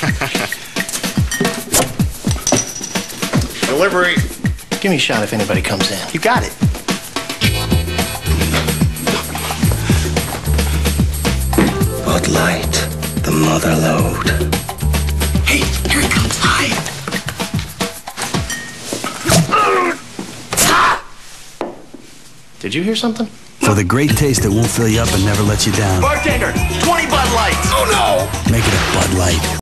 Delivery. Give me a shot if anybody comes in. You got it. Bud Light, the mother load. Hey, here he comes. Hide. Did you hear something? For the great taste that won't fill you up and never let you down. Bartender, 20 Bud Lights. Oh, no. Make it a Bud Light.